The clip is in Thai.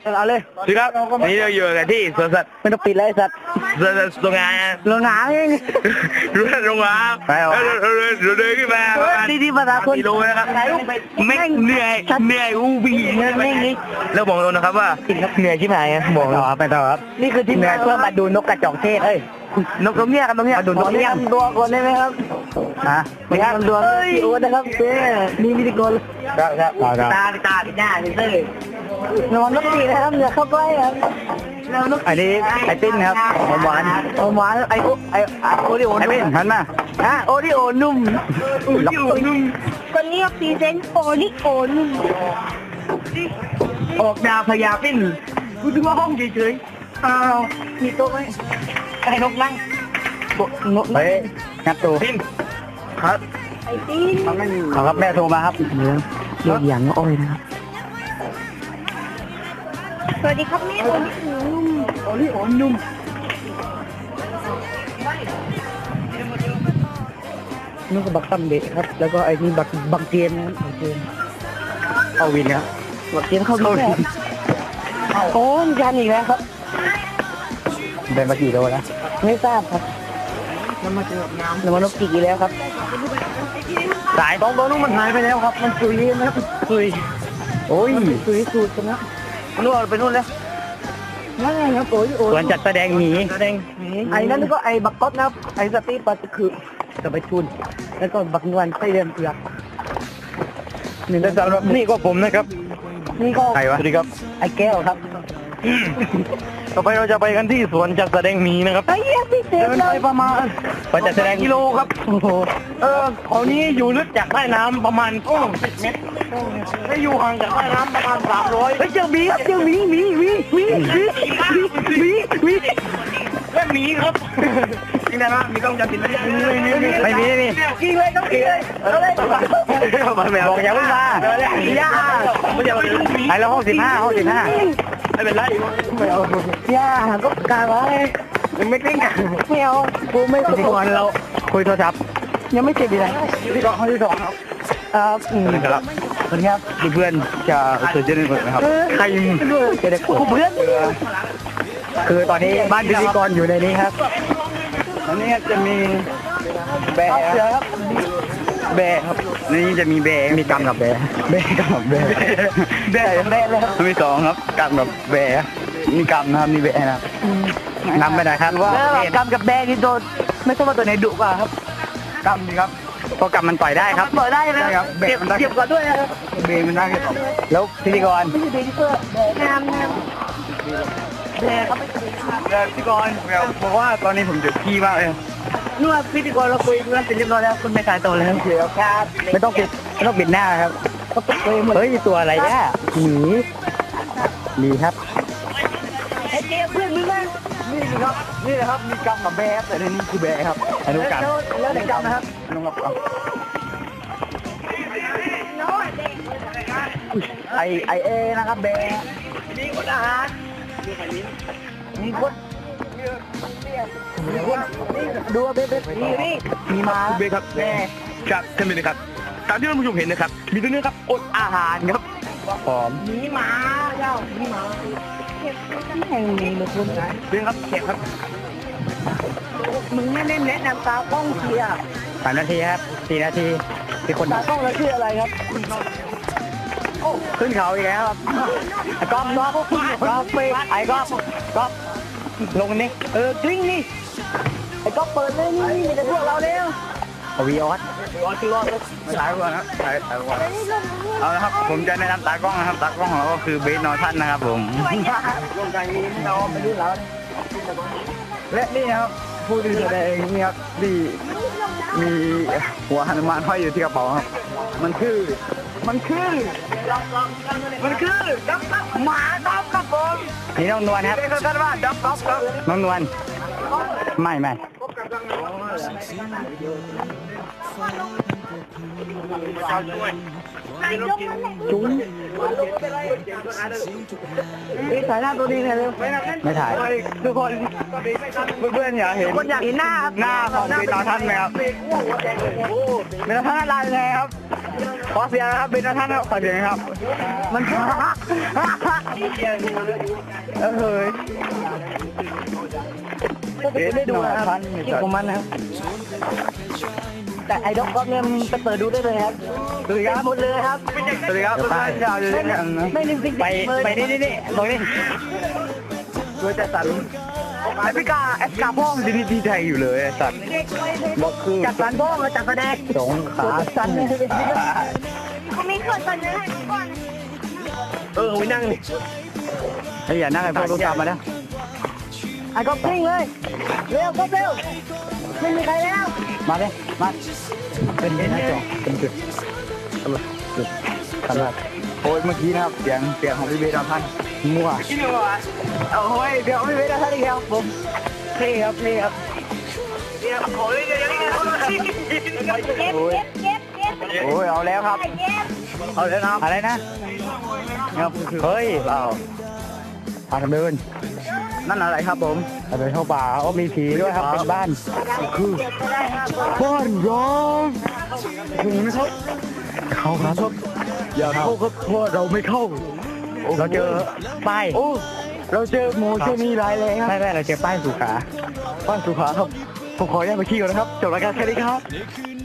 เอาเลยสิครับนี่เราอยู่กันที่สวนสัตว์ไม่ต้องปิดเลยสัตว์โรงงานเองโรงงานเราเดินขึ้นมาที่ภาษาคนกิโลนะครับไม่เหนื่อยอูบีนี่แล้วบอกเรานะครับว่าเหนื่อยที่ไหนบอกต่อไปต่อครับนี่คือที่เหนื่อยเพื่อมาดูนกกระจอกเทศนกเนี่ยครับนกเนี่ยมาดูนกเนี่ยตัวคนได้ไหมครับไม่ครับตัวโอ้นะครับนี่พิธีกรครับตาหน้าเลยระวังนกตีนะครับอย่าเข้าใกล้ครับอันนี้ไอติ้นครับหวานไอโอริโอไอเป็นหันมาโอริโอนุ่มคนนี้พรีเซนต์โอริโอนุ่มออกดาวพญาปิ้นกูดูว่าห้องเฉยๆมีโต๊ะไหมไอ้นกนั่งนกไปงัดตัวปิ้นครับไอติ้นครับแม่โทรมาครับเรื่องอย่างอ้อยนะครับสวัสดีครับแม่โอริโอนุ่มนี่ก็บักตั้มเด็กครับแล้วก็ไอ้นี่บักเกนนะครับเกนเข้าวินครับบักเกนเข้าวินโอ้ยยันอีกแล้วครับเป็นมากี่โลนะไม่ทราบครับแล้วมาเจอน้ำแล้วมันนกกี่แล้วครับสายตัวนู้นมันหายไปแล้วครับมันซุยนะครับซุยโอ้ยซุยสูดกันนะนู่นไปนู่นแล้วนั่นไงครับโอ้ยส่วนจัดแสดงหมีไอ้นั่นก็ไอ้บักก๊อตนะครับไอ้สตีปัสคือจะไปชุนแล้วก็บักนวลไส้เดือนเผือกนี่ก็ผมนะครับนี่ก็ใครวะสวัสดีครับไอ้แก้วครับต่อไปเราจะไปกันที่สวนจัดแสดงหมีนะครับเดินไปประมาณจัดแสดงกิโลครับโอ้โหเขานี้อยู่ลึกจากใต้น้ำประมาณ10 เมตรไม่อยู่ห่างจากใต้น้ำประมาณ300เฮ้ยเจอหมีครับเจอหมีและหมีครับจริงนะมีต้องจำผิดไม่มีกินเลยต้องกินเลยบอกอย่าเพิ่งมาย่าไอ้เราห้อง15ไม่เป็นไรไม่เอาย่าก็กาไว้ยังไม่กลิ้งไม่เอากูไม่สมควรเราคุยโทรศัพท์ยังไม่เจ็บอะไรที่ห้องที่2ครับครับสวัสดีครับเพื่อนจะเจอเจนนี่นะครับใครจะได้เพื่อนคือตอนนี้บ้านพิธีกรอยู่ในนี้ครับตอนนี้จะมีแบร์ครับนี่จะมีแบร์มีกำกับแบร์เลยครับมี2ครับกำกับแบร์มีกำนะครับมีแบร์นะนำไปไหนครับว่ากำกับแบร์นี่โดนไม่ใช่ว่าตัวไหนดุกว่าครับกำนี่ครับเพราะกำมันต่อยได้ครับต่อยได้นะครับเจ็บกว่าด้วยนะครับเบร์มันได้ครับแล้วพิธีกรน้ำแบร์ครับพิธีกรบอกว่าตอนนี้ผมเจ็บขี้มากเลยนู่นพิธีกรเราคุยกันเสร็จเรียบร้อยแล้วคุณไม่ตายตัวแล้วเดี๋ยวครับไม่ต้องปิดหน้าครับเฮ้ยตัวอะไรเนี่ยหมีครับไอเจ๊เพื่อนมึงนะนี่ครับมีกำกับแบร์แต่ในนี้คือแบร์ครับอนุกรรมแล้วในกรรมนะครับอนุกรรมไอเอนะครับแบร์มีคนอาหารมีคนดูเบ๊นี่มีมาเบ๊ครับแม่ครับท่านผู้ชมครับตามที่ท่านผู้ชมเห็นนะครับมีตัวนี้ครับอดอาหารครับหอมมีมาเจ้ามีมาแห่งนี้นะคุณเบ๊ครับเข็บครับมึงไม่แนะนำตากล้องเชียร์ 3 นาทีครับ4 นาทีมีคนตากล้องแล้วชื่ออะไรครับขึ้นเขาอีกแล้วครับก๊อฟไปไอ้ก๊อฟลงนี่กลิ้งนี่ไอ้ก๊อฟเปิดเลยนี่มีแต่พวกเราแล้ววีออสคือรอดถ่ายก่อนครับถ่ายก่อนเอาละครับผมจะแนะนำตากล้องนะครับตากล้องของเราก็คือเบสนอทันนะครับผมลงใจนี้เราไม่รู้แล้วและนี่ครับผู้ที่แสดงนี่ครับที่มีหัวหนุมานห้อยอยู่ที่กระเป๋าครับมันคือหมาดับครับผมนี่น้องนวลครับน้องนวลไม่จุ้งถ่ายหน้าตัวนี้เลยเร็วไม่ถ่ายทุกคนเพื่อนๆอยากเห็นคนอยากเห็นหน้าครับหน้าของเบนท่านไหมครับเบนท่านอะไรไงครับขอเสียงนะครับเบนท่านครับขอเสียงครับมันเฮ้ยได้ดูนะครับคลิปของมันนะครับแต่ไอ้ด็อกก็เนี่ยไปเปิดดูได้เลยครับสวัสดีครับหมดเลยครับสวัสดีครับเพื่อนๆชาวเรือไม่ลืมสิ่งไปนี่ตรงนี้ด้วยจะสั่นแอฟริกาพ่องที่ไทยอยู่เลยสัตว์บอกคือจัดสันพ่องจัดแสดงสงขาสันเขาไม่เคยตอนนั้นให้ทุกคนไปนั่งนี่ไอ้อย่านั่งไอ้พวกรู้จักมาแล้วไอ้ก็ปิ้งเลยเร็วก็เร็วไม่มีใครแล้วมาเลยมาเป็นหน้าจอเป็นจุดขนาดโอ้ยเมื่อกี้นะครับเสียงของพี่เบสท่านมั่วเอาโอ้ยเดี๋ยวพี่เบสท่านอีกแล้วผมนี่ครับโอ้ยโอ้ยเอาแล้วครับเอาแล้วครับอะไรนะครับเฮ้ยเปล่าพากันเดินนั่นอะไรครับผมเดินเข้าป่าก็มีผีด้วยครับเป็นบ้านคือบ้านร้างถึงนะครับเข้าครับอย่าเข้าครับเพราะเราไม่เข้าเราเจอป้ายเราเจอโมชั่นนี่ร้ายแรงครับไม่เราเจอป้ายสุขาครับผมขอแยกไปขี้ก่อนนะครับจบรายการแค่นี้ครับ